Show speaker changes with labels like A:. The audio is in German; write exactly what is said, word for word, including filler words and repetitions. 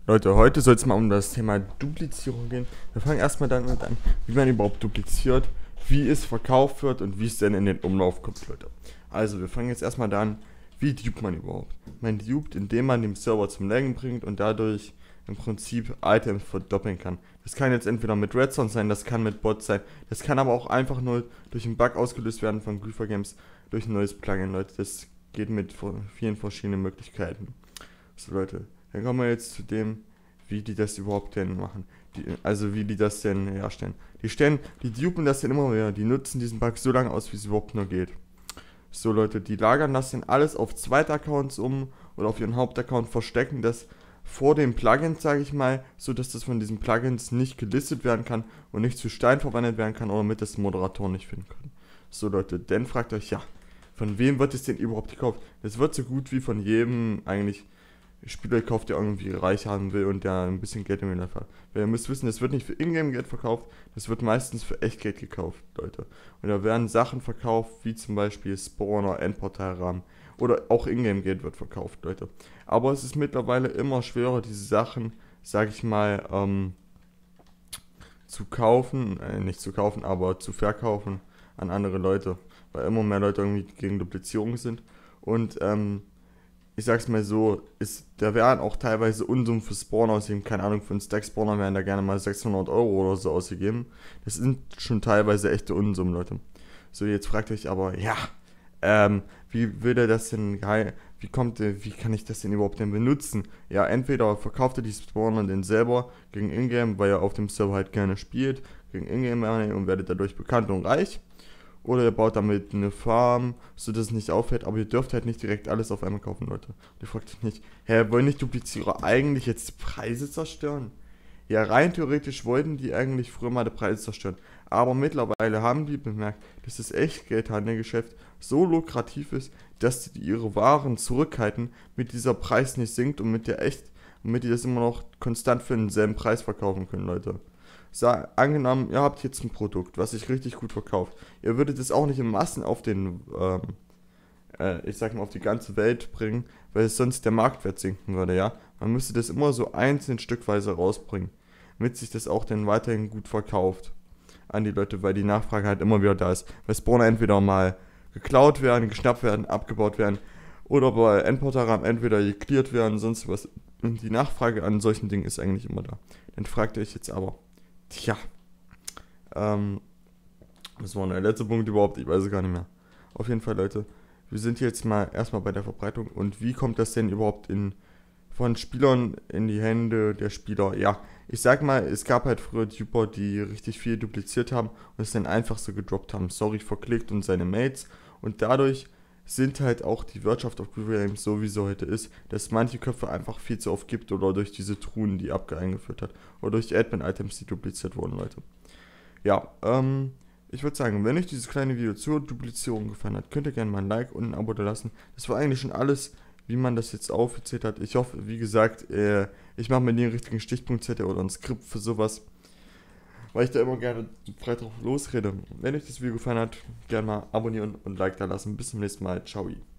A: Leute, heute soll es mal um das Thema Duplizierung gehen. Wir fangen erstmal damit an, wie man überhaupt dupliziert, wie es verkauft wird und wie es denn in den Umlauf kommt, Leute. Also, wir fangen jetzt erstmal da an, wie dupt man überhaupt? Man dupt, indem man den Server zum Laggen bringt und dadurch im Prinzip Items verdoppeln kann. Das kann jetzt entweder mit Redstone sein, das kann mit Bots sein, das kann aber auch einfach nur durch einen Bug ausgelöst werden von Griefer Games durch ein neues Plugin, Leute. Das geht mit vielen verschiedenen Möglichkeiten. So, Leute, dann kommen wir jetzt zu dem, wie die das überhaupt denn machen. Die, also wie die das denn herstellen. Die stellen, die dupen das denn immer wieder, die nutzen diesen Bug so lange aus, wie es überhaupt nur geht. So, Leute, die lagern das denn alles auf Zweitaccounts um oder auf ihren Hauptaccount, verstecken das vor den Plugins, sage ich mal, so dass das von diesen Plugins nicht gelistet werden kann und nicht zu Stein verwendet werden kann oder damit das Moderatoren nicht finden können. So, Leute, dann fragt euch, ja, von wem wird es denn überhaupt gekauft? Das wird so gut wie von jedem eigentlich Spieler gekauft, der irgendwie reich haben will und der ein bisschen Geld im Monat hat. Weil ihr müsst wissen, das wird nicht für Ingame-Geld verkauft, das wird meistens für Echtgeld gekauft, Leute. Und da werden Sachen verkauft, wie zum Beispiel Spawner, Endportal-Rahmen oder auch Ingame-Geld wird verkauft, Leute. Aber es ist mittlerweile immer schwerer, diese Sachen, sag ich mal, ähm, zu kaufen, äh, nicht zu kaufen, aber zu verkaufen an andere Leute. Weil immer mehr Leute irgendwie gegen Duplizierung sind. Und, ähm, ich sag's mal so, ist, da werden auch teilweise Unsummen für Spawner ausgegeben. Keine Ahnung, für einen Stack-Spawner werden da gerne mal sechshundert Euro oder so ausgegeben. Das sind schon teilweise echte Unsummen, Leute. So, jetzt fragt euch aber, ja, ähm, wie will der das denn, wie kommt der, wie kann ich das denn überhaupt denn benutzen? Ja, entweder verkauft ihr die Spawner denn selber gegen Ingame, weil ihr auf dem Server halt gerne spielt, gegen Ingame und werdet dadurch bekannt und reich. Oder ihr baut damit eine Farm, sodass es nicht auffällt, aber ihr dürft halt nicht direkt alles auf einmal kaufen, Leute. Und ihr fragt euch nicht, hä, wollen nicht Duplizierer eigentlich jetzt die Preise zerstören? Ja, rein theoretisch wollten die eigentlich früher mal die Preise zerstören. Aber mittlerweile haben die bemerkt, dass das Echtgeldhandelgeschäft so lukrativ ist, dass die ihre Waren zurückhalten, mit dieser Preis nicht sinkt und mit der echt, damit die das immer noch konstant für denselben Preis verkaufen können, Leute. Sa angenommen, ihr habt jetzt ein Produkt, was sich richtig gut verkauft. Ihr würdet es auch nicht in Massen auf den, ähm, äh, ich sag mal, auf die ganze Welt bringen, weil es sonst der Marktwert sinken würde, ja. Man müsste das immer so einzeln stückweise rausbringen, damit sich das auch dann weiterhin gut verkauft an die Leute, weil die Nachfrage halt immer wieder da ist. Weil Spawner entweder mal geklaut werden, geschnappt werden, abgebaut werden oder bei Endportal entweder geklärt werden, sonst was. Und die Nachfrage an solchen Dingen ist eigentlich immer da. Dann fragt ihr euch jetzt aber, tja, ähm, das war der letzte Punkt überhaupt, ich weiß es gar nicht mehr. Auf jeden Fall, Leute, wir sind jetzt mal erstmal bei der Verbreitung und wie kommt das denn überhaupt in, von Spielern in die Hände der Spieler? Ja, ich sag mal, es gab halt früher Duper, die richtig viel dupliziert haben und es dann einfach so gedroppt haben. Sorry for Clicked und seine Mates und dadurch sind halt auch die Wirtschaft auf Griefer Games so, wie sie heute ist, dass manche Köpfe einfach viel zu oft gibt oder durch diese Truhen, die Abge eingeführt hat oder durch Admin-Items, die dupliziert wurden, Leute. Ja, ähm, ich würde sagen, wenn euch dieses kleine Video zur Duplizierung gefallen hat, könnt ihr gerne mal ein Like und ein Abo da lassen. Das war eigentlich schon alles, wie man das jetzt aufgezählt hat. Ich hoffe, wie gesagt, äh, ich mache mir den richtigen Stichpunktzettel oder ein Skript für sowas, weil ich da immer gerne frei drauf losrede. Wenn euch das Video gefallen hat, gerne mal abonnieren und Like da lassen. Bis zum nächsten Mal. Ciao.